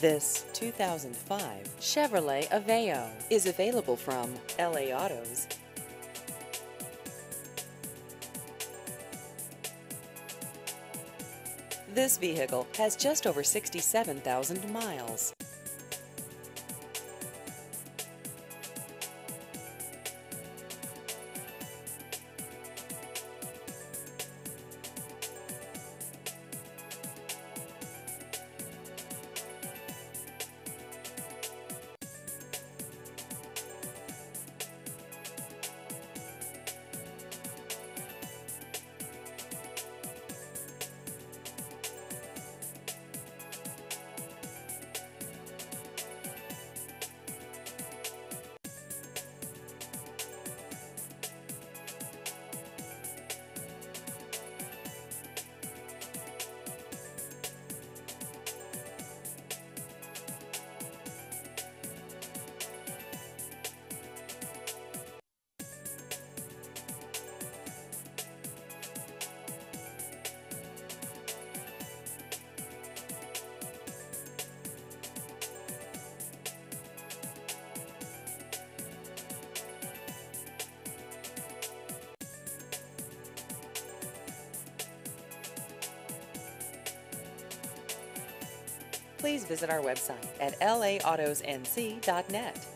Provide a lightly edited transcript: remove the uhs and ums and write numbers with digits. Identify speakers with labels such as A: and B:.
A: This 2005 Chevrolet Aveo is available from LA Autos. This vehicle has just over 67,000 miles. Please visit our website at lautosnc.net.